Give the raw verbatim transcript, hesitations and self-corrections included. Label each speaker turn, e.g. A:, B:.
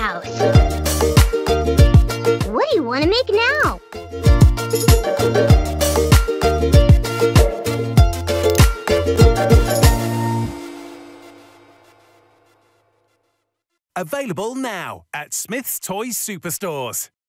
A: house. What do you want to make now?
B: Available now at Smith's Toys Superstores.